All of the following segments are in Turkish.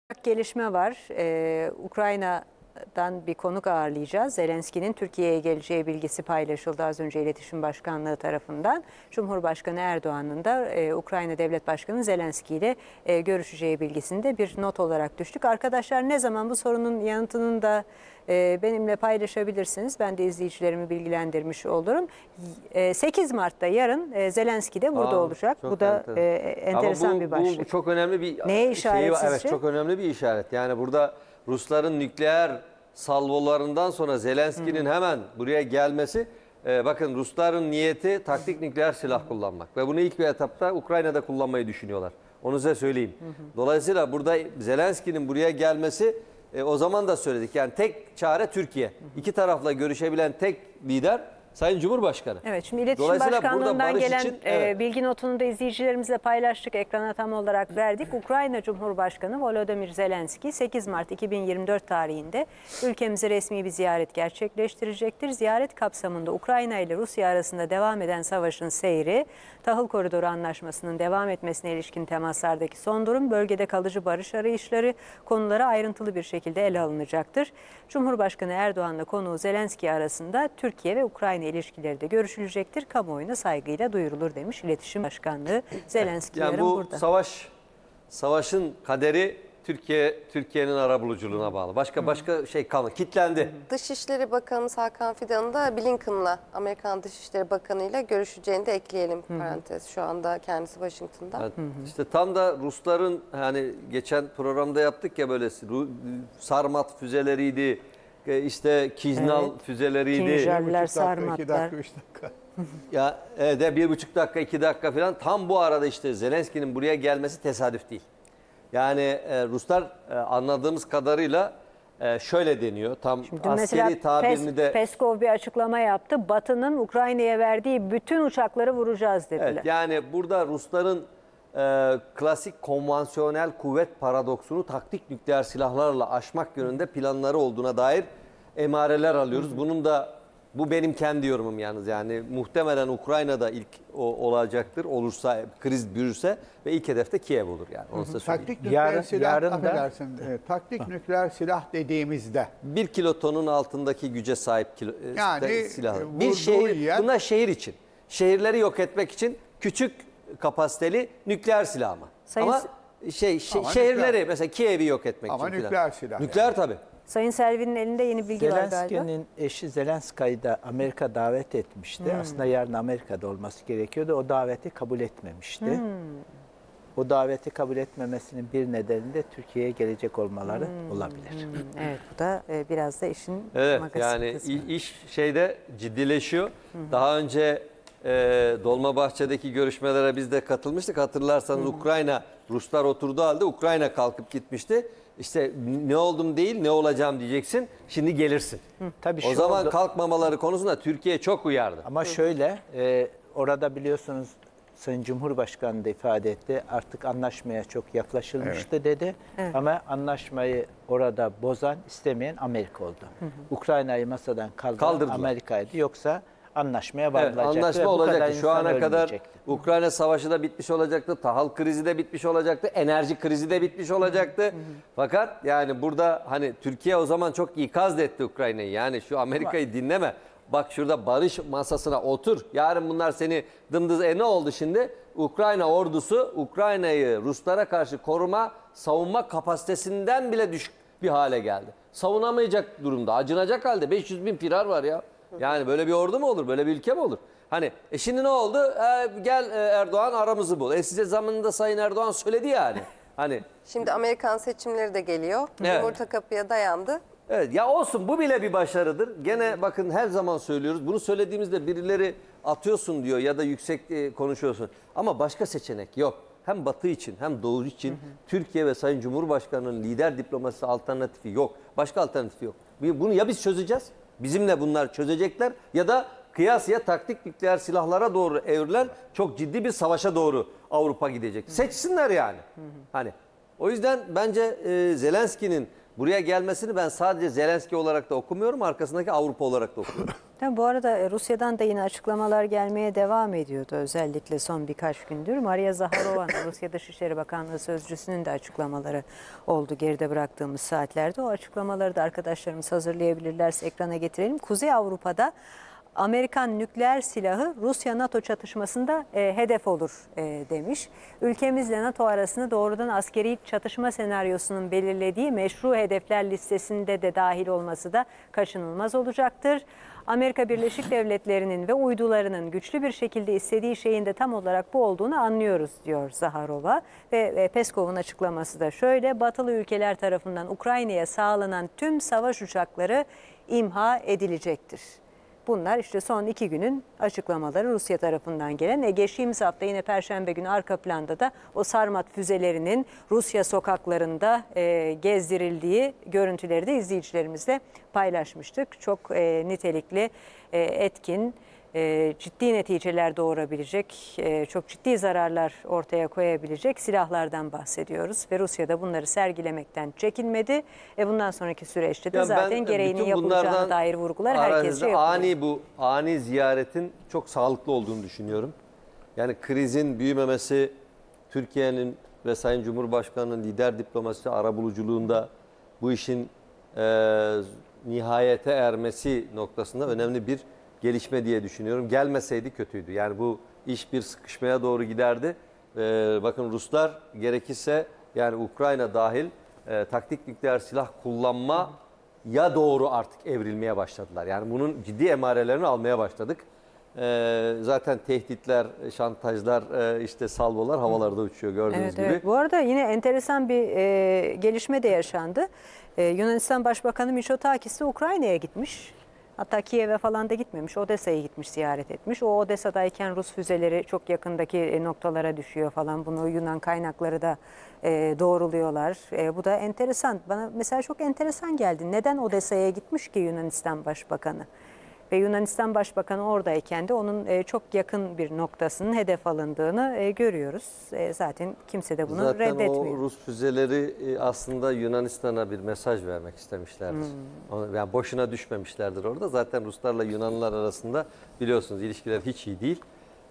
Gelişme var. Ukrayna'dan bir konuk ağırlayacağız. Zelenski'nin Türkiye'ye geleceği bilgisi paylaşıldı az önce İletişim Başkanlığı tarafından. Cumhurbaşkanı Erdoğan'ın da Ukrayna Devlet Başkanı Zelenski ile görüşeceği bilgisinde bir not olarak düştük. Arkadaşlar ne zaman bu sorunun yanıtının da benimle paylaşabilirsiniz. Ben de izleyicilerimi bilgilendirmiş olurum. 8 Mart'ta yarın Zelenski de burada olacak. Bu da enteresan bir başlık. Bu çok önemli bir Neye işaret sizce? Evet, çok önemli bir işaret. Yani burada Rusların nükleer salvolarından sonra Zelenski'nin hemen buraya gelmesi, bakın Rusların niyeti taktik nükleer silah kullanmak ve bunu ilk bir etapta Ukrayna'da kullanmayı düşünüyorlar. Onu size söyleyeyim. Dolayısıyla burada Zelenski'nin buraya gelmesi, o zaman da söyledik. Yani tek çare Türkiye. İki tarafla görüşebilen tek lider Sayın Cumhurbaşkanı. Evet, şimdi İletişim Başkanlığı'ndan gelen bilgi notunu da izleyicilerimizle paylaştık. Ekrana tam olarak verdik. Ukrayna Cumhurbaşkanı Volodymyr Zelenski 8 Mart 2024 tarihinde ülkemize resmi bir ziyaret gerçekleştirecektir. Ziyaret kapsamında Ukrayna ile Rusya arasında devam eden savaşın seyri, Tahıl Koridoru Anlaşması'nın devam etmesine ilişkin temaslardaki son durum, bölgede kalıcı barış arayışları konuları ayrıntılı bir şekilde ele alınacaktır. Cumhurbaşkanı Erdoğan'la konuğu Zelenski arasında Türkiye ve Ukrayna ilişkileri de görüşülecektir. Kamuoyuna saygıyla duyurulur demiş İletişim Başkanlığı. Zelenski yani yarın bu burada. Savaşın kaderi Türkiye'nin arabuluculuğuna bağlı. Başka şey kalmadı. Kitlendi. Dışişleri Bakanımız Hakan Fidan'ın da Blinken'la, Amerikan Dışişleri Bakanı ile görüşeceğini de ekleyelim parantez. Şu anda kendisi Washington'da. Evet, işte tam da Rusların, hani geçen programda yaptık ya, böyle Sarmat füzeleriydi, işte Kiznal füzeleriydi. Kinjal, Sarmatlar. 2 dakika, 3 dakika. Ya evet, 1,5 dakika, 2 dakika falan. Tam bu arada işte Zelenski'nin buraya gelmesi tesadüf değil. Yani Ruslar anladığımız kadarıyla şöyle deniyor. Tam Şimdi askeri tabirini de... Peskov bir açıklama yaptı. Batı'nın Ukrayna'ya verdiği bütün uçakları vuracağız dediler. Evet, yani burada Rusların klasik konvansiyonel kuvvet paradoksunu taktik nükleer silahlarla aşmak yönünde planları olduğuna dair emareler alıyoruz. Bunun da, bu benim kendi yorumum yalnız, yani muhtemelen Ukrayna'da ilk olacaktır, olursa, kriz büyürse ve ilk hedef de Kiev olur yani. Onu size söyleyeyim. Taktik nükleer silah, affedersin, taktik nükleer silah dediğimizde 1 kilotonun altındaki güce sahip yani silah. Bir şehir, bunlar şehir için. Şehirleri yok etmek için küçük kapasiteli nükleer silah mı? Ama şehirleri nükleer. Mesela Kiev'i yok etmek ama için. Nükleer silah. Nükleer yani. tabii. Sayın Selvi'nin elinde yeni bilgi var galiba. Zelenski'nin eşi Zelenska'yı da Amerika davet etmişti. Aslında yarın Amerika'da olması gerekiyordu. O daveti kabul etmemişti. O daveti kabul etmemesinin bir nedeni de Türkiye'ye gelecek olmaları olabilir. Evet, bu da biraz da işin Evet, yani kısmı. iş şeyde ciddileşiyor. Daha önce Dolmabahçe'deki görüşmelere biz de katılmıştık. Hatırlarsanız Ruslar oturduğu halde Ukrayna kalkıp gitmişti. İşte ne oldum değil, ne olacağım diyeceksin. Şimdi gelirsin. Tabii o zaman kalkmamaları konusunda Türkiye çok uyardı. Ama şöyle, orada biliyorsunuz Sayın Cumhurbaşkanı da ifade etti. Artık anlaşmaya çok yaklaşılmıştı dedi. Evet. Ama anlaşmayı orada bozan, istemeyen Amerika oldu. Ukrayna'yı masadan kaldıran Amerika'ydı. Yoksa anlaşmaya varılacaktı. Evet, anlaşma olacaktı. Şu ana kadar Ukrayna savaşı da bitmiş olacaktı. Tahıl krizi de bitmiş olacaktı. Enerji krizi de bitmiş olacaktı. Fakat yani burada hani Türkiye o zaman çok ikaz etti Ukrayna'yı. Yani şu Amerika'yı dinleme. Bak şurada barış masasına otur. Yarın bunlar seni dımdız. Ne oldu şimdi? Ukrayna ordusu Ukrayna'yı Ruslara karşı savunma kapasitesinden bile düşük bir hale geldi. Savunamayacak durumda. Acınacak halde. 500 bin firar var ya. Yani böyle bir ordu mu olur? Böyle bir ülke mi olur? Hani şimdi ne oldu? Gel Erdoğan aramızı bul. Size zamanında Sayın Erdoğan söyledi yani. Hani Şimdi Amerikan seçimleri de geliyor. Evet. Orta kapıya dayandı. Evet, ya olsun, bu bile bir başarıdır. Gene bakın her zaman söylüyoruz. Bunu söylediğimizde birileri atıyorsun diyor ya da yüksek konuşuyorsun. Ama başka seçenek yok. Hem Batı için hem Doğu için Türkiye ve Sayın Cumhurbaşkanı'nın lider diplomasisi alternatifi yok. Başka alternatifi yok. Bunu ya biz çözeceğiz, bizimle bunlar çözecekler, ya da kıyasıya taktik nükleer silahlara doğru evrilen çok ciddi bir savaşa doğru Avrupa gidecek. Seçsinler yani. Hani o yüzden bence Zelenski'nin buraya gelmesini ben sadece Zelenski olarak da okumuyorum, arkasındaki Avrupa olarak da okuyorum. Tabii bu arada Rusya'dan da yine açıklamalar gelmeye devam ediyordu. Özellikle son birkaç gündür. Maria Zaharova'nın Rusya Dışişleri Bakanlığı Sözcüsü'nün de açıklamaları oldu geride bıraktığımız saatlerde. O açıklamaları da arkadaşlarımız hazırlayabilirlerse ekrana getirelim. Kuzey Avrupa'da Amerikan nükleer silahı Rusya-NATO çatışmasında hedef olur demiş. Ülkemizle NATO arasında doğrudan askeri çatışma senaryosunun belirlediği meşru hedefler listesinde de dahil olması da kaçınılmaz olacaktır. Amerika Birleşik Devletleri'nin ve uydularının güçlü bir şekilde istediği şeyin de tam olarak bu olduğunu anlıyoruz diyor Zaharova. Ve Peskov'un açıklaması da şöyle: batılı ülkeler tarafından Ukrayna'ya sağlanan tüm savaş uçakları imha edilecektir. Bunlar işte son 2 günün açıklamaları Rusya tarafından gelen. Geçtiğimiz hafta yine Perşembe günü arka planda da o Sarmat füzelerinin Rusya sokaklarında gezdirildiği görüntüleri de izleyicilerimizle paylaşmıştık. Çok nitelikli, etkin, ciddi neticeler doğurabilecek, çok ciddi zararlar ortaya koyabilecek silahlardan bahsediyoruz. Ve Rusya da bunları sergilemekten çekinmedi. Bundan sonraki süreçte de zaten gereğinin yapılacağına dair vurgular herkese yapılıyor. Bu ani ziyaretin çok sağlıklı olduğunu düşünüyorum. Yani krizin büyümemesi, Türkiye'nin ve Sayın Cumhurbaşkanı'nın lider diplomasisi arabuluculuğunda bu işin nihayete ermesi noktasında önemli bir gelişme diye düşünüyorum. Gelmeseydi kötüydü. Yani bu iş bir sıkışmaya doğru giderdi. Bakın Ruslar gerekirse yani Ukrayna dahil taktik nükleer silah kullanmaya doğru artık evrilmeye başladılar. Yani bunun ciddi emarelerini almaya başladık. Zaten tehditler, şantajlar, işte salvolar havalarda uçuyor gördüğünüz gibi. Evet. Bu arada yine enteresan bir gelişme de yaşandı. Yunanistan Başbakanı Mitsotakis de Ukrayna'ya gitmiş. Hatta Kiev'e falan da gitmemiş. Odessa'ya gitmiş, ziyaret etmiş. O Odessa'dayken Rus füzeleri çok yakındaki noktalara düşüyor falan. Bunu Yunan kaynakları da doğruluyorlar. Bu da enteresan. Bana mesela çok enteresan geldi. Neden Odessa'ya gitmiş ki Yunanistan Başbakanı? Ve Yunanistan Başbakanı oradayken de onun çok yakın bir noktasının hedef alındığını görüyoruz. Zaten kimse de bunu reddetmiyor. Zaten o Rus füzeleri aslında Yunanistan'a bir mesaj vermek istemişlerdir. Yani boşuna düşmemişlerdir orada. Zaten Ruslarla Yunanlılar arasında biliyorsunuz ilişkiler hiç iyi değil.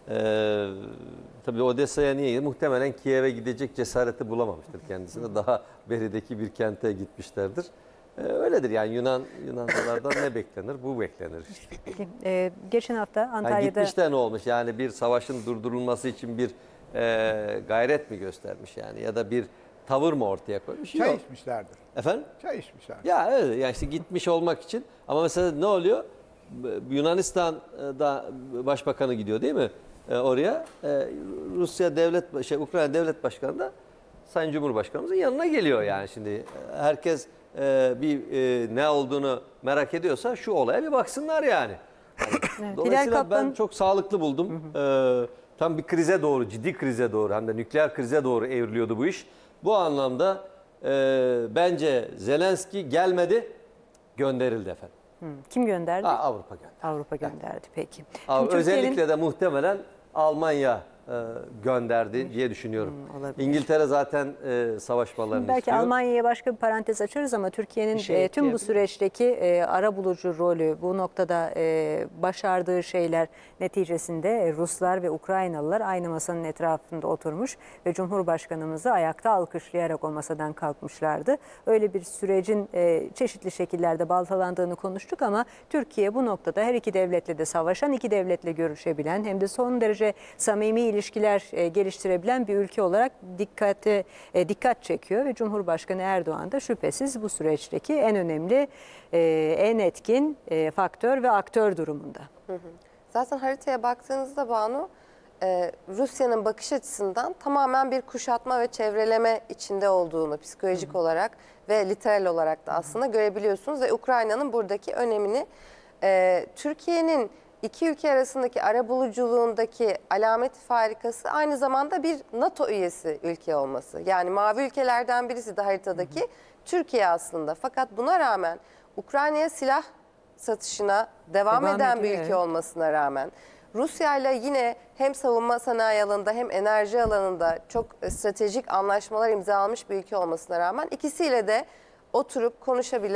Tabii Odessa'ya niye? Muhtemelen Kiev'e gidecek cesareti bulamamıştır kendisine. Daha berideki bir kente gitmişlerdir. Öyledir yani Yunanlılardan ne beklenir? Bu beklenir işte. Geçen hafta Antalya'da... Yani gitmiş de ne olmuş? Yani bir savaşın durdurulması için bir gayret mi göstermiş yani? Ya da bir tavır mı ortaya koymuş? Çay Yok. içmişlerdir. Efendim? Çay içmişlerdir. Ya öyle yani işte gitmiş olmak için. Ama mesela ne oluyor? Yunanistan'da başbakanı gidiyor değil mi? Oraya Rusya Ukrayna Devlet Başkanı da Sayın Cumhurbaşkanımızın yanına geliyor yani şimdi. Herkes ne olduğunu merak ediyorsa şu olaya bir baksınlar yani. Evet, Dolayısıyla ben çok sağlıklı buldum. Tam bir krize doğru, ciddi krize doğru hem de nükleer krize doğru evriliyordu bu iş. Bu anlamda bence Zelenski gelmedi, gönderildi efendim. Kim gönderdi? Avrupa gönderdi. Avrupa gönderdi peki. Özellikle de muhtemelen Almanya gönderdi diye düşünüyorum. İngiltere zaten savaşmalarını belki istiyor. Almanya'ya başka bir parantez açarız ama Türkiye'nin tüm bu süreçteki arabulucu rolü, bu noktada başardığı şeyler neticesinde Ruslar ve Ukraynalılar aynı masanın etrafında oturmuş ve Cumhurbaşkanımızı ayakta alkışlayarak o masadan kalkmışlardı. Öyle bir sürecin çeşitli şekillerde baltalandığını konuştuk ama Türkiye bu noktada her iki devletle de savaşan, iki devletle görüşebilen hem de son derece samimi ilişkiler geliştirebilen bir ülke olarak dikkat çekiyor ve Cumhurbaşkanı Erdoğan da şüphesiz bu süreçteki en önemli, en etkin faktör ve aktör durumunda. Zaten haritaya baktığınızda Banu, Rusya'nın bakış açısından tamamen bir kuşatma ve çevreleme içinde olduğunu psikolojik olarak ve literal olarak da aslında görebiliyorsunuz ve Ukrayna'nın buradaki önemini, Türkiye'nin İki ülke arasındaki arabuluculuğundaki alamet farikası aynı zamanda bir NATO üyesi ülke olması. Yani mavi ülkelerden birisi de haritadaki Türkiye aslında. Fakat buna rağmen Ukrayna'ya silah satışına devam eden bir ülke olmasına rağmen Rusya ile yine hem savunma sanayi alanında hem enerji alanında çok stratejik anlaşmalar imzalamış bir ülke olmasına rağmen ikisiyle de oturup konuşabilen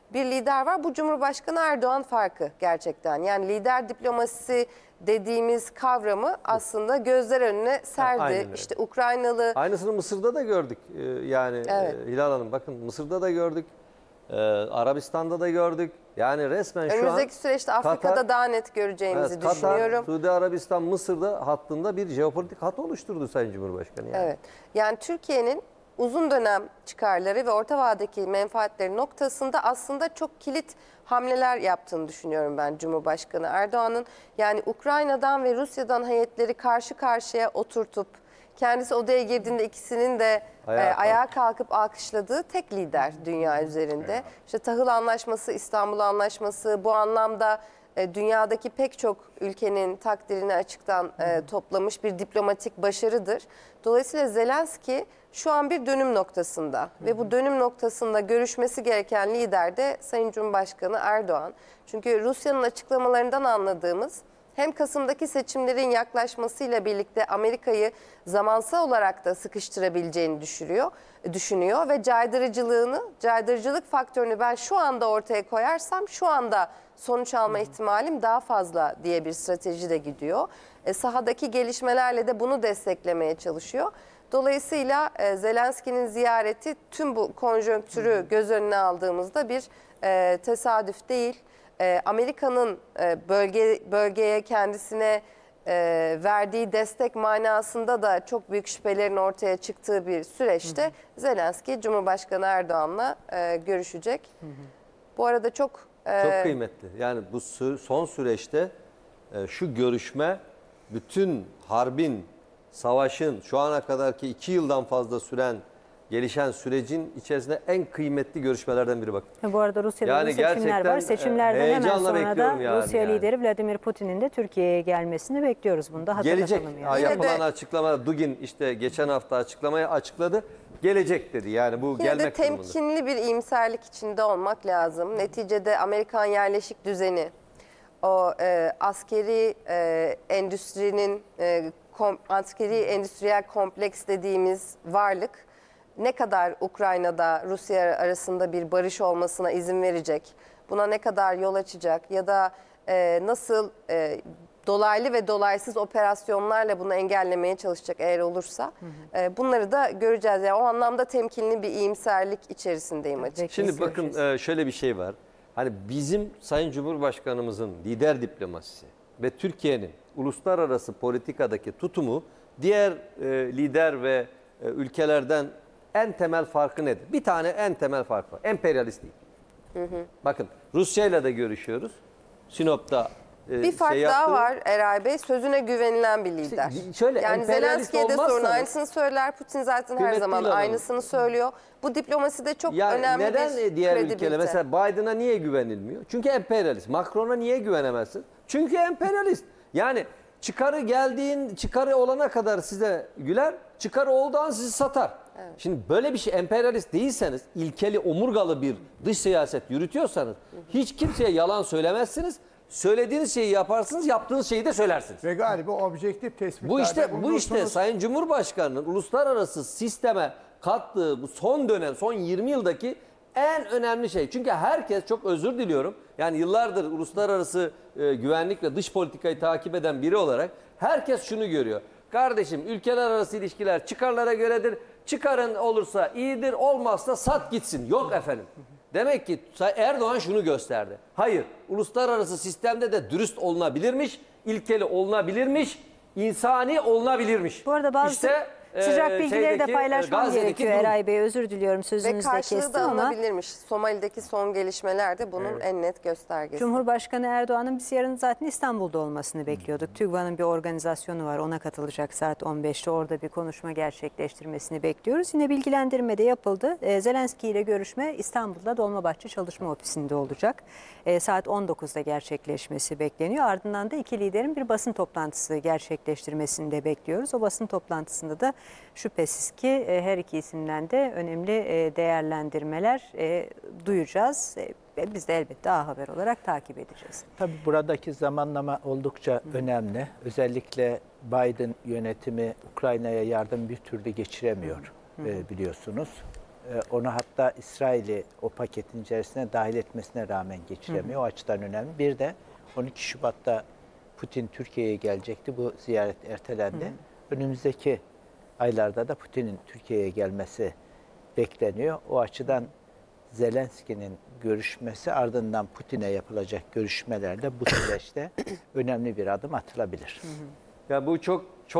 bir lider var. Bu Cumhurbaşkanı Erdoğan farkı gerçekten. Yani lider diplomasisi dediğimiz kavramı aslında gözler önüne serdi. Aynen öyle. İşte Ukraynalı... Aynısını Mısır'da da gördük. Yani Evet. Hilal Hanım bakın Mısır'da da gördük. Arabistan'da da gördük. Yani resmen şu an Önümüzdeki süreçte Afrika'da Katar, daha net göreceğimizi Katar, düşünüyorum. Suudi Arabistan, Mısır'da hattında bir jeopolitik hat oluşturdu Sayın Cumhurbaşkanı. Yani. Evet. Yani Türkiye'nin uzun dönem çıkarları ve orta vadedeki menfaatleri noktasında aslında çok kilit hamleler yaptığını düşünüyorum ben Cumhurbaşkanı Erdoğan'ın. Yani Ukrayna'dan ve Rusya'dan heyetleri karşı karşıya oturtup kendisi odaya girdiğinde ikisinin de ayağa kalkıp alkışladığı tek lider dünya üzerinde. İşte Tahıl Anlaşması, İstanbul Anlaşması bu anlamda dünyadaki pek çok ülkenin takdirini açıktan toplamış bir diplomatik başarıdır. Dolayısıyla Zelenski şu an bir dönüm noktasında ve bu dönüm noktasında görüşmesi gereken lider de Sayın Cumhurbaşkanı Erdoğan. Çünkü Rusya'nın açıklamalarından anladığımız hem Kasım'daki seçimlerin yaklaşmasıyla birlikte Amerika'yı zamansal olarak da sıkıştırabileceğini düşünüyor ve caydırıcılık faktörünü ben şu anda ortaya koyarsam şu anda sonuç alma ihtimalim daha fazla diye bir strateji de gidiyor. Sahadaki gelişmelerle de bunu desteklemeye çalışıyor. Dolayısıyla Zelenski'nin ziyareti tüm bu konjonktürü göz önüne aldığımızda bir tesadüf değil. Amerika'nın bölgeye kendisine verdiği destek manasında da çok büyük şüphelerin ortaya çıktığı bir süreçte Zelenski Cumhurbaşkanı Erdoğan'la görüşecek. Bu arada çok kıymetli. Yani bu son süreçte şu görüşme bütün harbin, savaşın şu ana kadarki 2 yıldan fazla süren gelişen sürecin içerisinde en kıymetli görüşmelerden biri bakın. Bu arada Rusya'da Yani seçimler var. Seçimlerden hemen heyecanla sonra da bekliyorum yani. Rusya lideri Vladimir Putin'in de Türkiye'ye gelmesini bekliyoruz. Bunu da hatırlatalım. Gelecek. Yani. Yapılan açıklama Dugin işte geçen hafta açıklamayı açıkladı. Gelecek dedi. Yani bu yine de gelmek durumunda. temkinli bir iyimserlik içinde olmak lazım. Neticede Amerikan yerleşik düzeni, o askeri endüstrinin askeri endüstriyel kompleks dediğimiz varlık ne kadar Ukrayna'da Rusya arasında bir barış olmasına izin verecek, buna ne kadar yol açacak ya da nasıl dolaylı ve dolaysız operasyonlarla bunu engellemeye çalışacak eğer olursa bunları da göreceğiz. Yani o anlamda temkinli bir iyimserlik içerisindeyim açıkçası. Şimdi bakın şöyle bir şey var. Hani bizim Sayın Cumhurbaşkanımızın lider diplomasisi ve Türkiye'nin uluslararası politikadaki tutumu diğer lider ve ülkelerden en temel farkı nedir? Bir tane en temel fark var. Emperyalist değil. Bakın Rusya'yla da görüşüyoruz. Sinop'ta bir fark daha var Eray Bey. Sözüne güvenilen bir lider. Şöyle, yani Zelenski'ye de sorun aynısını söyler. Putin zaten her zaman aynısını söylüyor. Bu diplomasi de çok önemli neden bir diğer kredibilite. ülkeler mesela Biden'a niye güvenilmiyor? Çünkü emperyalist. Macron'a niye güvenemezsin? Çünkü emperyalist. Yani çıkarı olana kadar size güler, çıkarı olduğu an sizi satar. Evet. Şimdi böyle bir şey emperyalist değilseniz, ilkeli, omurgalı bir dış siyaset yürütüyorsanız hiç kimseye yalan söylemezsiniz. Söylediğiniz şeyi yaparsınız, yaptığınız şeyi de söylersiniz. Ve galiba objektif tespitlerde Bu işte Sayın Cumhurbaşkanı'nın uluslararası sisteme kattığı bu son 20 yıldaki en önemli şey. Çünkü herkes, çok özür diliyorum, yani yıllardır uluslararası güvenlik ve dış politikayı takip eden biri olarak herkes şunu görüyor. Kardeşim, ülkeler arası ilişkiler çıkarlara göredir. Çıkarın olursa iyidir, olmazsa sat gitsin. Yok efendim. Demek ki Erdoğan şunu gösterdi. Hayır, uluslararası sistemde de dürüst olunabilirmiş, ilkeli olunabilirmiş, insani olunabilirmiş. Bu arada bazı sıcak bilgileri de paylaşmam gerekiyor Eray Bey. Özür diliyorum, sözünüzü de kestim ama. Ve karşılığı da alınabilirmiş. Somali'deki son gelişmeler de bunun en net göstergesi. Cumhurbaşkanı Erdoğan'ın biz yarın zaten İstanbul'da olmasını bekliyorduk. TÜGVA'nın bir organizasyonu var, ona katılacak saat 15'te. Orada bir konuşma gerçekleştirmesini bekliyoruz. Yine bilgilendirme de yapıldı. Zelenski ile görüşme İstanbul'da Dolmabahçe Çalışma Ofisi'nde olacak. Saat 19'da gerçekleşmesi bekleniyor. Ardından da iki liderin bir basın toplantısı gerçekleştirmesini de bekliyoruz. O basın toplantısında da şüphesiz ki her iki isimden de önemli değerlendirmeler duyacağız. Biz de elbette A Haber olarak takip edeceğiz. Tabii buradaki zamanlama oldukça önemli. Özellikle Biden yönetimi Ukrayna'ya yardım bir türlü geçiremiyor biliyorsunuz. Onu hatta İsrail'i o paketin içerisine dahil etmesine rağmen geçiremiyor. O açıdan önemli. Bir de 12 Şubat'ta Putin Türkiye'ye gelecekti. Bu ziyaret ertelendi. Önümüzdeki aylarda da Putin'in Türkiye'ye gelmesi bekleniyor. O açıdan Zelenski'nin görüşmesi ardından Putin'e yapılacak görüşmelerde bu süreçte önemli bir adım atılabilir. Ya bu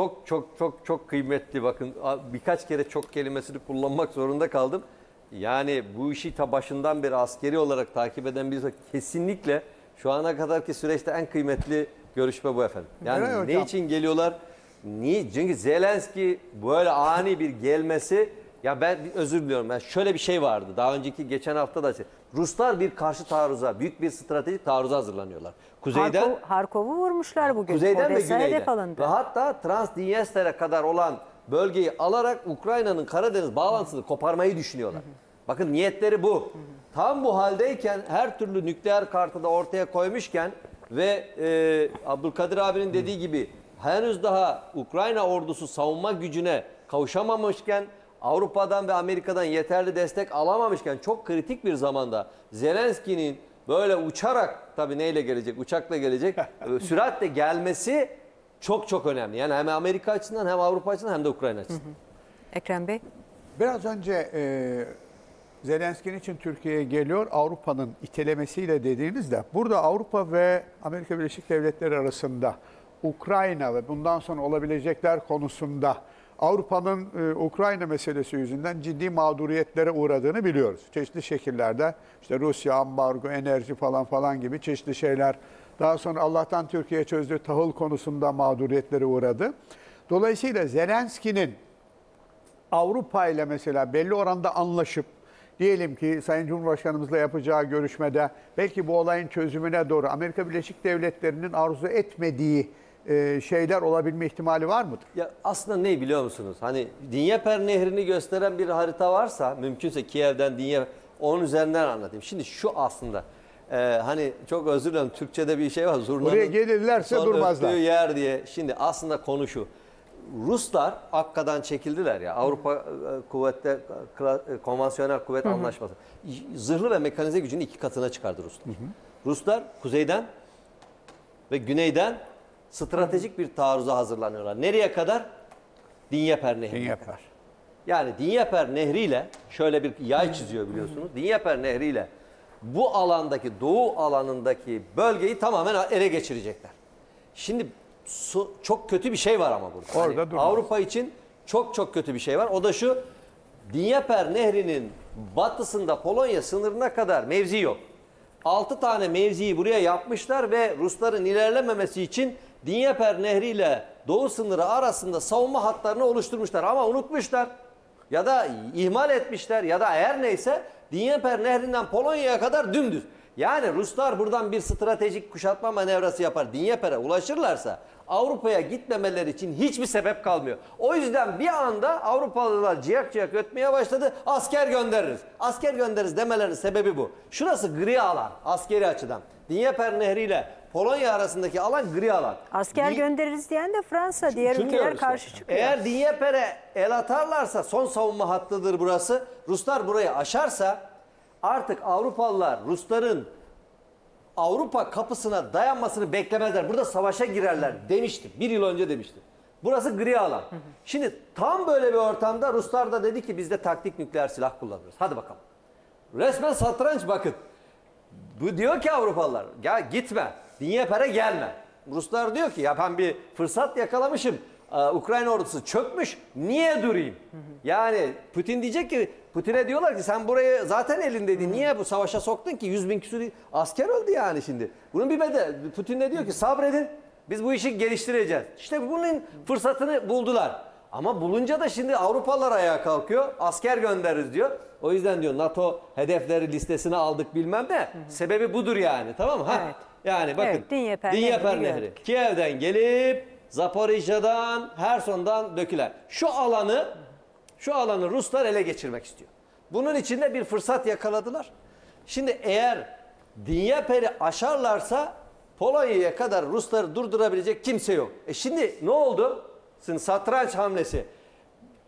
çok kıymetli. Bakın birkaç kere çok kelimesini kullanmak zorunda kaldım. Yani bu işi ta başından beri askeri olarak takip eden birisi kesinlikle şu ana kadarki süreçte en kıymetli görüşme bu efendim. Yani ne için geliyorlar? Niye? Çünkü Zelenski böyle ani bir gelmesi, ya ben özür diliyorum. Yani şöyle bir şey vardı. Daha önceki geçen hafta da Ruslar bir karşı taarruza, büyük bir stratejik taarruza hazırlanıyorlar. Kuzeyden Harkov'u vurmuşlar bugün. Kuzeyden ve Odessa hedef güneyden. alındı. Ve hatta Transdniester'e kadar olan bölgeyi alarak Ukrayna'nın Karadeniz bağlantısını koparmayı düşünüyorlar. Bakın niyetleri bu. Tam bu haldeyken, her türlü nükleer kartı da ortaya koymuşken ve Abdülkadir abinin dediği gibi henüz daha Ukrayna ordusu savunma gücüne kavuşamamışken, Avrupa'dan ve Amerika'dan yeterli destek alamamışken, çok kritik bir zamanda Zelenski'nin böyle uçarak, tabii neyle gelecek, uçakla gelecek, süratle gelmesi çok önemli. Yani hem Amerika açısından hem Avrupa açısından hem de Ukrayna açısından. Ekrem Bey. Biraz önce Zelenski'nin için Türkiye'ye geliyor, Avrupa'nın itelemesiyle dediğinizde burada Avrupa ve Amerika Birleşik Devletleri arasında Ukrayna ve bundan sonra olabilecekler konusunda Avrupa'nın Ukrayna meselesi yüzünden ciddi mağduriyetlere uğradığını biliyoruz. Çeşitli şekillerde işte Rusya, ambargo, enerji falan gibi çeşitli şeyler. Daha sonra Allah'tan Türkiye çözdüğü tahıl konusunda mağduriyetlere uğradı. Dolayısıyla Zelenski'nin Avrupa ile mesela belli oranda anlaşıp diyelim ki Sayın Cumhurbaşkanımızla yapacağı görüşmede belki bu olayın çözümüne doğru Amerika Birleşik Devletleri'nin arzu etmediği şeyler olabilme ihtimali var mıdır? Ya aslında ne biliyor musunuz? Hani Dnieper Nehri'ni gösteren bir harita varsa, mümkünse Kiev'den Dnieper, onun üzerinden anlatayım. Şimdi şu aslında hani çok özür dilerim, Türkçe'de bir şey var. Buraya gelirlerse durmazlar. Yer diye. Şimdi aslında konu şu. Ruslar Akka'dan çekildiler ya. Avrupa kuvvette konvansiyonel kuvvet anlaşması. Zırhlı ve mekanize gücünün 2 katına çıkardı Ruslar. Ruslar kuzeyden ve güneyden stratejik bir taarruza hazırlanıyorlar. Nereye kadar? Dnieper Nehri'ne kadar. Yani Dnieper Nehri'yle şöyle bir yay çiziyor biliyorsunuz. Dnieper Nehri'yle bu alandaki, doğu alanındaki bölgeyi tamamen ele geçirecekler. Şimdi çok kötü bir şey var ama burada. Orada hani Avrupa için çok kötü bir şey var. O da şu: Dnieper Nehri'nin batısında Polonya sınırına kadar mevzi yok. 6 tane mevziyi buraya yapmışlar ve Rusların ilerlememesi için Dnieper Nehri ile doğu sınırı arasında savunma hatlarını oluşturmuşlar. Ama unutmuşlar ya da ihmal etmişler ya da eğer neyse Dnieper Nehri'nden Polonya'ya kadar dümdüz. Yani Ruslar buradan bir stratejik kuşatma manevrası yapar. Dnieper'e ulaşırlarsa Avrupa'ya gitmemeleri için hiçbir sebep kalmıyor. O yüzden bir anda Avrupalılar ciyak ciyak ötmeye başladı. Asker göndeririz. Asker göndeririz demelerinin sebebi bu. Şurası gri alan askeri açıdan. Dnieper Nehri ile Polonya arasındaki alan gri alan. Asker göndeririz diyen de Fransa. Diğer ülkeler karşı çıkıyor. Eğer Dnieper'e el atarlarsa, son savunma hattıdır burası. Ruslar burayı aşarsa artık Avrupalılar Rusların Avrupa kapısına dayanmasını beklemezler. Burada savaşa girerler demiştim. 1 yıl önce demiştim. Burası gri alan. Şimdi tam böyle bir ortamda Ruslar da dedi ki biz de taktik nükleer silah kullanıyoruz. Hadi bakalım. Resmen satranç bakın. Bu diyor ki Avrupalılar ya gitme. Dnieper'e gelme. Ruslar diyor ki ya ben bir fırsat yakalamışım. Ukrayna ordusu çökmüş. Niye durayım? Yani Putin diyecek ki, Putin'e diyorlar ki sen burayı zaten elindeydin. Niye bu savaşa soktun ki? 100.000 küsur asker öldü yani şimdi. Bunun bir bedeli. Putin de diyor ki sabredin. Biz bu işi geliştireceğiz. İşte bunun fırsatını buldular. Ama bulunca da şimdi Avrupalılar ayağa kalkıyor. Asker göndeririz diyor. O yüzden diyor NATO hedefleri listesine aldık bilmem ne. Şu budur yani, tamam mı? Evet. Yani bakın Evet, Dnieper Nehri. Kiev'den gelip Zaporijya'dan, Herson'dan dökülen şu alanı Ruslar ele geçirmek istiyor. Bunun için de bir fırsat yakaladılar. Şimdi eğer Dnieper'i aşarlarsa Polonya'ya kadar Rusları durdurabilecek kimse yok. Şimdi ne oldu? Şimdi satranç hamlesi.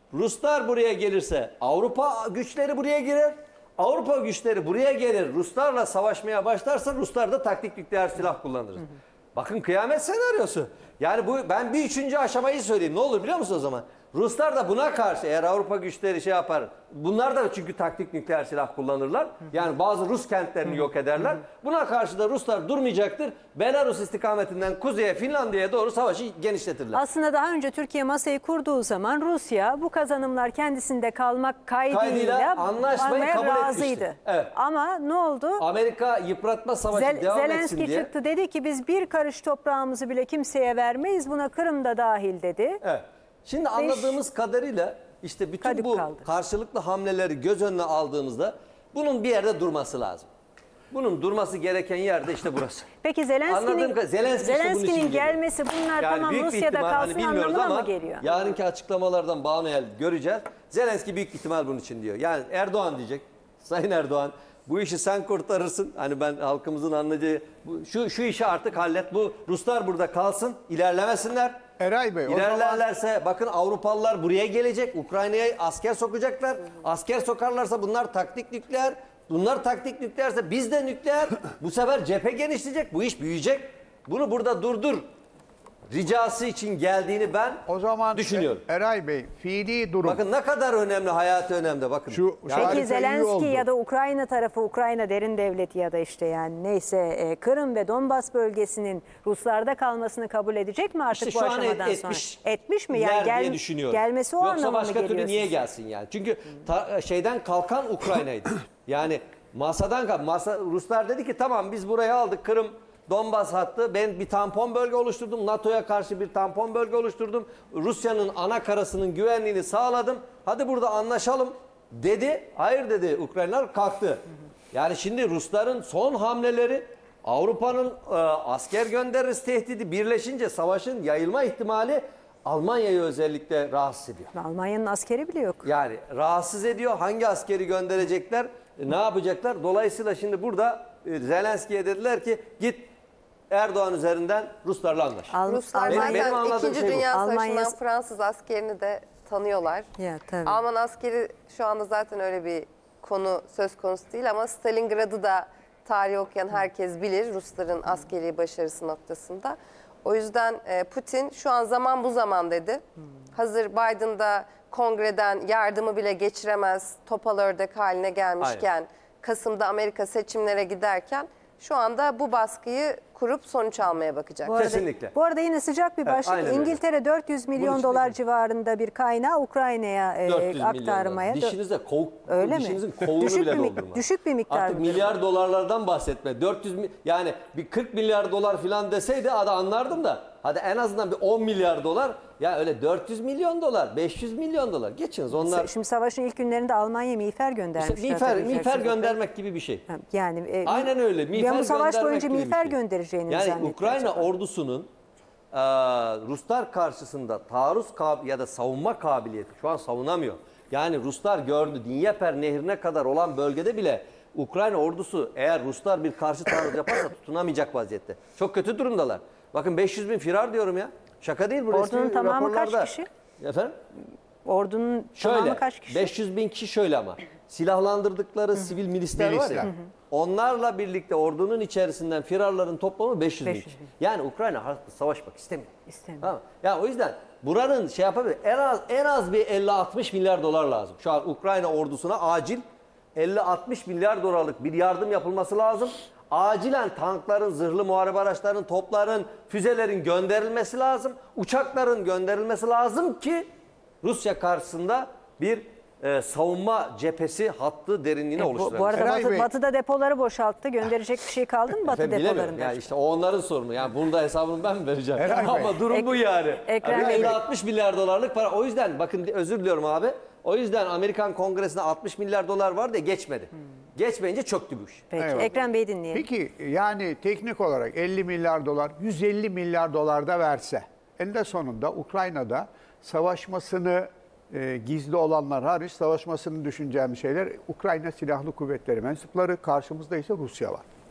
Ruslar buraya gelirse Avrupa güçleri buraya girer. Avrupa güçleri buraya gelir. Ruslarla savaşmaya başlarsa Ruslar da taktik nükleer silah kullanır. Bakın kıyamet senaryosu. Yani ben bir üçüncü aşamayı söyleyeyim. Ne olur biliyor musun o zaman? Ruslar da buna karşı eğer Avrupa güçleri şey yapar. Bunlar da çünkü taktik nükleer silah kullanırlar. Yani bazı Rus kentlerini yok ederler. Buna karşı da Ruslar durmayacaktır. Belarus istikametinden kuzeye Finlandiya'ya doğru savaşı genişletirler. Aslında daha önce Türkiye masayı kurduğu zaman Rusya bu kazanımlar kendisinde kalmak kaydıyla anlaşmayı kabul razıydı. etmişti. Evet. Ama ne oldu? Amerika yıpratma savaşı devam etsin Zelenski diye. çıktı, dedi ki biz bir karış toprağımızı bile kimseye vermeyiz. Buna Kırım da dahil dedi. Evet. Şimdi anladığımız kadarıyla işte bütün Kadip bu kaldı. karşılıklı hamleleri göz önüne aldığımızda bunun bir yerde durması lazım. Bunun durması gereken yer de işte burası. Peki Anladığım kadarıyla Zelenski işte bunun için Zelenski'nin geliyor. gelmesi bunlar tamam büyük bir Rusya'da ihtimal, kalsın bilmiyoruz anlamına ama mı geliyor? yarınki açıklamalardan bağlı göreceğiz. Zelenski büyük ihtimal bunun için diyor. Yani Erdoğan diyecek. Sayın Erdoğan bu işi sen kurtarırsın. Hani ben halkımızın anlayacağı şu işi artık hallet. Bu Ruslar burada kalsın, ilerlemesinler. Eray Bey, o zaman İlerlerlerse bakın Avrupalılar buraya gelecek. Ukrayna'ya asker sokacaklar. Asker sokarlarsa bunlar taktik nükleer. Bunlar taktik nükleerse biz de nükleer. Bu sefer cephe genişleyecek. Bu iş büyüyecek. Bunu burada durdur ricası için geldiğini ben o zaman düşünüyorum. Eray Bey, fiili durum. Bakın ne kadar önemli, hayatı önemli. Bakın. Harika Peki iyi Zelenski oldu. ya da Ukrayna tarafı, Ukrayna derin devleti ya da işte yani neyse Kırım ve Donbas bölgesinin Ruslarda kalmasını kabul edecek mi artık İşte bu şu an aşamadan etmiş, sonra? Etmiş mi? Yani diye düşünüyorum. gelmesi o Yoksa anlama mı başka geliyor türlü niye sizce? gelsin yani? Çünkü şeyden kalkan Ukrayna'ydı. Yani Ruslar dedi ki tamam biz burayı aldık, Kırım Donbas hattı, ben bir tampon bölge oluşturdum. NATO'ya karşı bir tampon bölge oluşturdum. Rusya'nın ana karasının güvenliğini sağladım. Hadi burada anlaşalım dedi. Hayır dedi, Ukraynalar kalktı. Yani şimdi Rusların son hamleleri Avrupa'nın asker göndeririz tehdidi birleşince savaşın yayılma ihtimali Almanya'yı özellikle rahatsız ediyor. Almanya'nın askeri bile yok. Yani rahatsız ediyor. Hangi askeri gönderecekler? Ne yapacaklar? Dolayısıyla şimdi burada Zelenski'ye dediler ki git Erdoğan üzerinden Ruslarla anlaş. Ruslar Benim zaten anladığım 2. şey bu. Dünya Savaşı'ndan Almanya- Fransız askerini de tanıyorlar. Ya tabii. Alman askeri şu anda zaten öyle bir konu söz konusu değil ama Stalingrad'ı da tarih okuyan herkes bilir Rusların askeri başarısı noktasında. O yüzden Putin şu an zaman bu zaman dedi. Hazır Biden'da kongreden yardımı bile geçiremez topal ördek haline gelmişken Kasım'da Amerika seçimlere giderken şu anda bu baskıyı kurup sonuç almaya bakacak. Kesinlikle. Bu arada yine sıcak bir başlık. aynen öyle. İngiltere 400 milyon Bunun dolar için civarında bir kaynağı Ukrayna'ya 400 milyon aktarmaya. dolar. Dişinizde Öyle mi? dişinizin kovuğunu Düşük bile bir doldurma. düşük bir miktar Artık mıdır? milyar dolarlardan bahsetme. 400 yani bir 40 milyar dolar falan deseydi anlardım da. Hadi en azından bir 10 milyar dolar. Ya öyle 400 milyon dolar, 500 milyon dolar. Geçiniz onlar. Şimdi savaşın ilk günlerinde Almanya miğfer göndermişler. Miğfer göndermek gibi bir şey. Yani Aynen öyle. Miğfer ben bu savaş göndermek boyunca gibi bir miğfer şey. göndereceğini Yani zannettim. Ukrayna ordusunun Ruslar karşısında taarruz ya da savunma kabiliyeti şu an savunamıyor. Yani Ruslar gördü, Dnieper nehrine kadar olan bölgede bile Ukrayna ordusu eğer Ruslar bir karşı taarruz yaparsa tutunamayacak vaziyette. Çok kötü durumdalar. Bakın 500 bin firar diyorum ya. Şaka değil bu. Ordunun resmi tamamı kaç raporlarda. kişi? Efendim? Ordunun Şöyle, tamamı kaç kişi? 500 bin kişi şöyle ama. Silahlandırdıkları sivil milisler var ya. Onlarla birlikte ordunun içerisinden firarların toplamı 500 bin 500 kişi. bin. Yani Ukrayna artık savaşmak istemiyor. İstemiyor. Tamam. Yani o yüzden buranın şey yapabilir. En az bir 50-60 milyar dolar lazım. Şu an Ukrayna ordusuna acil 50-60 milyar dolarlık bir yardım yapılması lazım. Acilen tankların, zırhlı muharebe araçlarının, topların, füzelerin gönderilmesi lazım. Uçakların gönderilmesi lazım ki Rusya karşısında bir savunma cephesi hattı derinliğine oluşturabilir. Bu arada Eray Bey. Batı'da depoları boşalttı. Gönderecek bir şey kaldı mı Batı Efendim, bilemiyorum. depolarında? Yani işte o onların sorunu. Yani bunun da hesabını ben mi vereceğim? Eray Bey. Ama durum bu yani. Ekrem Yani Bey. 50-60 milyar dolarlık para. O yüzden bakın özür diliyorum abi. O yüzden Amerikan Kongresi'nde 60 milyar dolar var diye geçmedi. Geçmeyince çöktü bu iş. Peki. Eyvallah. Ekrem Bey dinleyelim. Peki yani teknik olarak 50 milyar dolar, 150 milyar dolar da verse, eninde sonunda Ukrayna'da savaşmasını gizli olanlar hariç savaşmasını düşüneceğim şeyler Ukrayna Silahlı Kuvvetleri mensupları, karşımızda ise Rusya var.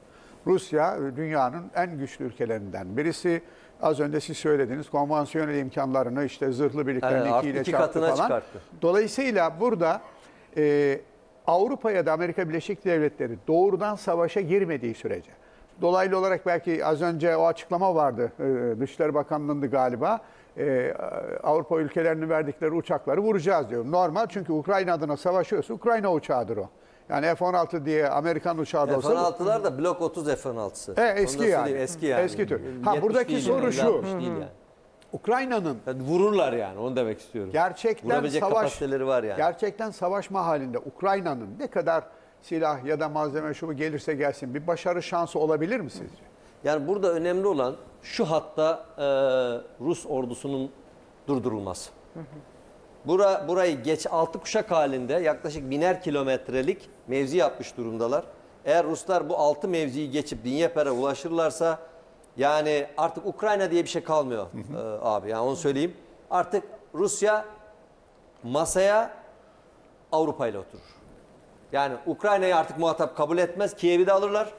Rusya dünyanın en güçlü ülkelerinden birisi. Az önce siz söylediğiniz konvansiyonel imkanlarını işte zırhlı birliklerini artık ikiyle iki çarptı katına falan. çıkarttı. Dolayısıyla burada Avrupa ya da Amerika Birleşik Devletleri doğrudan savaşa girmediği sürece, dolaylı olarak belki az önce o açıklama vardı, Dışişleri Bakanlığı'nda galiba, Avrupa ülkelerinin verdikleri uçakları vuracağız diyor. Normal, çünkü Ukrayna adına savaşıyorsa Ukrayna uçağıdır o. Yani F-16 diye Amerikan uçağı da olsa... F-16'lar da Blok 30 F-16'sı. Eski yani. Eski yani. Eski tür. 70 Buradaki değil soru yani, şu. 60 değil yani. Ukrayna'nın Yani vururlar yani, onu demek istiyorum. gerçekten Vurabilecek savaş, kapasiteleri var yani. gerçekten savaşma halinde Ukrayna'nın ne kadar silah ya da malzeme şu bu gelirse gelsin bir başarı şansı olabilir mi sizce? Yani burada önemli olan şu hatta Rus ordusunun durdurulması. Burayı geç 6 kuşak halinde yaklaşık 1000'er kilometrelik mevzi yapmış durumdalar. Eğer Ruslar bu 6 mevziyi geçip Dnyeper'e ulaşırlarsa yani artık Ukrayna diye bir şey kalmıyor abi. Yani onu söyleyeyim. Artık Rusya masaya Avrupa ile oturur. Yani Ukrayna'yı artık muhatap kabul etmez. Kiev'i de alırlar.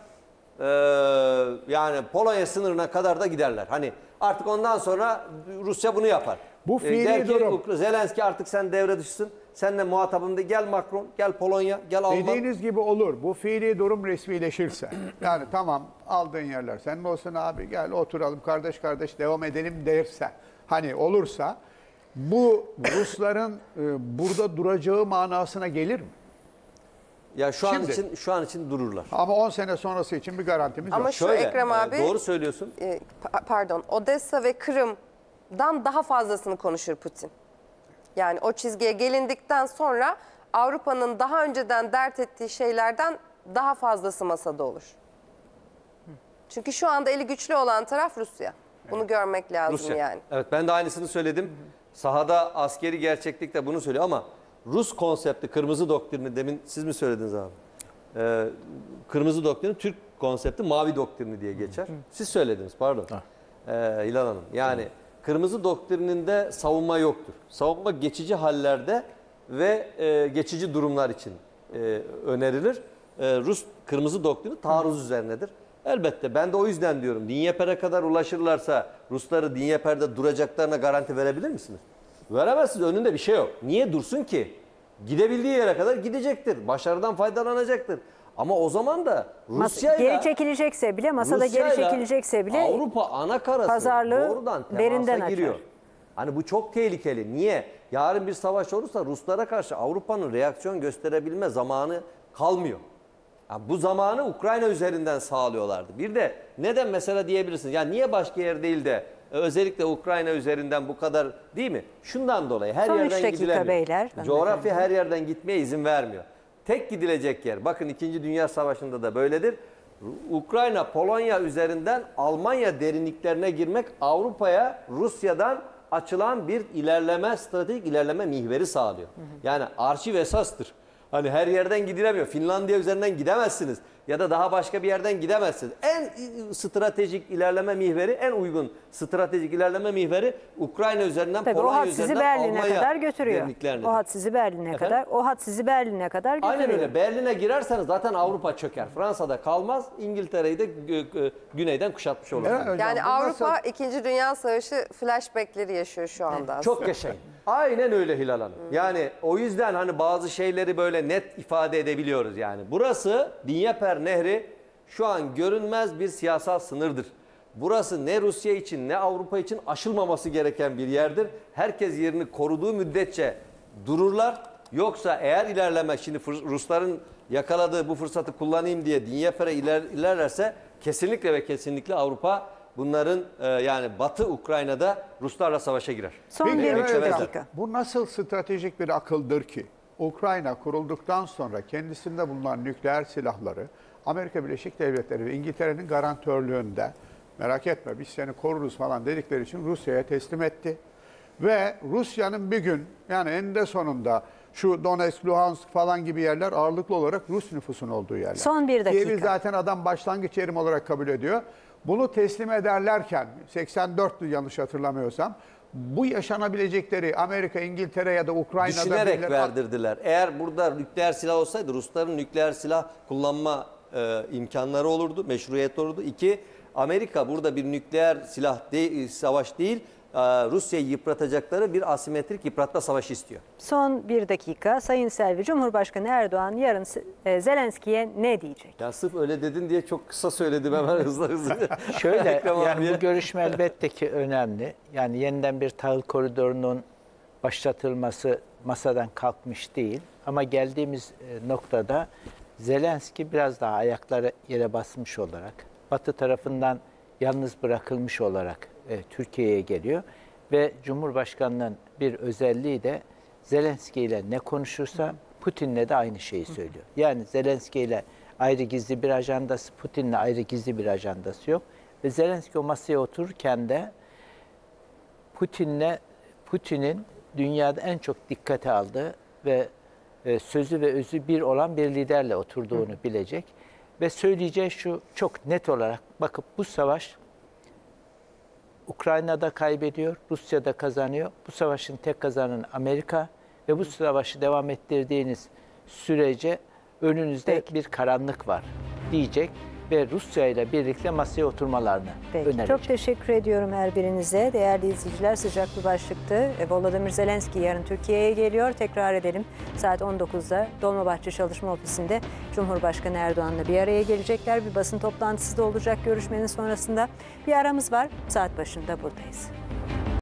Yani Polonya sınırına kadar da giderler. Hani artık ondan sonra Rusya bunu yapar. Bu fiili Der ki, durum. Zelenski artık sen devre dışısın. Seninle muhatabım değil. Gel Macron, gel Polonya, gel Alman. Dediğiniz gibi olur. Bu fiili durum resmileşirse. Yani tamam, aldığın yerler senin olsun abi, gel oturalım kardeş kardeş devam edelim derse. Hani olursa bu Rusların burada duracağı manasına gelir mi? Ya şu Şimdi. an için dururlar. Ama 10 sene sonrası için bir garantimiz Ama yok. şu Ekrem abi, doğru söylüyorsun. pardon, Odessa ve Kırım'dan daha fazlasını konuşur Putin. Yani o çizgiye gelindikten sonra Avrupa'nın daha önceden dert ettiği şeylerden daha fazlası masada olur. Çünkü şu anda eli güçlü olan taraf Rusya. Bunu görmek lazım Rusya. yani. Evet, ben de aynısını söyledim. Sahada askeri gerçeklikte bunu söylüyor ama Rus konsepti, kırmızı doktrini, demin siz mi söylediniz abi? Kırmızı doktrini, Türk konsepti mavi doktrini diye geçer. Siz söylediniz, pardon. İlhan Hanım. Yani kırmızı doktrininde savunma yoktur. Savunma geçici hallerde ve geçici durumlar için önerilir. Rus kırmızı doktrini taarruz üzerinedir. Elbette ben de o yüzden diyorum. Dnyeper'e kadar ulaşırlarsa Rusları Dnyeper'de duracaklarına garanti verebilir misiniz? Veremezsiniz. Önünde bir şey yok. Niye dursun ki? Gidebildiği yere kadar gidecektir. Başarıdan faydalanacaktır. Ama o zaman da Rusya'yla geri çekilecekse bile, masada geri çekilecekse bile Avrupa ana karası pazarlığı doğrudan derinden temasa açar. giriyor. Hani bu çok tehlikeli. Niye? Yarın bir savaş olursa Ruslara karşı Avrupa'nın reaksiyon gösterebilme zamanı kalmıyor. Yani bu zamanı Ukrayna üzerinden sağlıyorlardı. Bir de neden mesela diyebilirsiniz. Ya niye başka yer değil de özellikle Ukrayna üzerinden bu kadar, değil mi? Şundan dolayı her Son üç yerden dakika gidilemiyor. beyler. Coğrafya her yerden gitmeye izin vermiyor. Tek gidilecek yer, bakın 2. Dünya Savaşı'nda da böyledir. Ukrayna, Polonya üzerinden Almanya derinliklerine girmek Avrupa'ya Rusya'dan açılan bir ilerleme, stratejik ilerleme mihveri sağlıyor. Yani arşiv esastır. Hani her yerden gidilemiyor. Finlandiya üzerinden gidemezsiniz. Ya da daha başka bir yerden gidemezsiniz. En stratejik ilerleme mihveri, en uygun stratejik ilerleme mihveri Ukrayna üzerinden, Tabii Polonya o hat sizi üzerinden Berlin'e Almanya kadar götürüyor. derinliklerindedir. O hat sizi Berlin'e Efendim? kadar, o hat sizi Berlin'e kadar götürüyor. Aynen öyle. Berlin'e girerseniz zaten Avrupa çöker. Fransa'da kalmaz. İngiltere'yi de güneyden kuşatmış olur. Evet, hocam, Yani bu Avrupa nasıl- 2. Dünya Savaşı flashbackleri yaşıyor şu anda aslında. Çok yaşayın. Aynen öyle Hilal Hanım. Yani o yüzden hani bazı şeyleri böyle net ifade edebiliyoruz yani. Burası Dnyeper Nehri şu an görünmez bir siyasal sınırdır. Burası ne Rusya için ne Avrupa için aşılmaması gereken bir yerdir. Herkes yerini koruduğu müddetçe dururlar. Yoksa eğer ilerleme, şimdi Rusların yakaladığı bu fırsatı kullanayım diye Dnyeper'e ilerlerse kesinlikle ve kesinlikle Avrupa bunların yani Batı Ukrayna'da Ruslarla savaşa girer. Son Peki, bir evet, buçuk hocam, dakika. bu nasıl stratejik bir akıldır ki Ukrayna kurulduktan sonra kendisinde bulunan nükleer silahları Amerika Birleşik Devletleri ve İngiltere'nin garantörlüğünde, merak etme biz seni koruruz falan dedikleri için Rusya'ya teslim etti. Ve Rusya'nın bir gün, yani eninde sonunda şu Donetsk, Luhansk falan gibi yerler ağırlıklı olarak Rus nüfusun olduğu yerler. Son bir dakika. Kiev'i zaten adam başlangıç yerim olarak kabul ediyor. Bunu teslim ederlerken 84'tü yanlış hatırlamıyorsam, bu yaşanabilecekleri Amerika, İngiltere ya da Ukrayna'da Düşünerek birileri- verdirdiler. Eğer burada nükleer silah olsaydı Rusların nükleer silah kullanma imkanları olurdu, meşruiyet olurdu. 2, Amerika burada bir nükleer savaş değil, Rusya'yı yıpratacakları bir asimetrik yıpratma savaşı istiyor. Son bir dakika. Sayın Selvi, Cumhurbaşkanı Erdoğan yarın Zelenski'ye ne diyecek? Ya sırf öyle dedin diye çok kısa söyledim hemen hızlı. Şöyle, yani bu görüşme elbette ki önemli. Yani yeniden bir tahıl koridorunun başlatılması masadan kalkmış değil. Ama geldiğimiz noktada Zelenski biraz daha ayakları yere basmış olarak, Batı tarafından yalnız bırakılmış olarak Türkiye'ye geliyor. Ve Cumhurbaşkanı'nın bir özelliği de Zelenski ile ne konuşursa Putin'le de aynı şeyi söylüyor. Yani Zelenski ile ayrı gizli bir ajandası, Putin'le ayrı gizli bir ajandası yok. Ve Zelenski o masaya otururken de Putin'in dünyada en çok dikkate aldığı ve sözü ve özü bir olan bir liderle oturduğunu bilecek. Ve söyleyeceği şu, çok net olarak bakıp bu savaş Ukrayna'da kaybediyor, Rusya'da kazanıyor. Bu savaşın tek kazananı Amerika ve bu savaşı devam ettirdiğiniz sürece önünüzde bir karanlık var diyecek ve Rusya ile birlikte masaya oturmalarını önerecek. Çok teşekkür ediyorum her birinize. Değerli izleyiciler, sıcak bir başlıktı. Volodymyr Zelenski yarın Türkiye'ye geliyor. Tekrar edelim, saat 19'da Dolmabahçe Çalışma Ofisi'nde Cumhurbaşkanı Erdoğan'la bir araya gelecekler. Bir basın toplantısı da olacak görüşmenin sonrasında. Bir aramız var. Saat başında buradayız.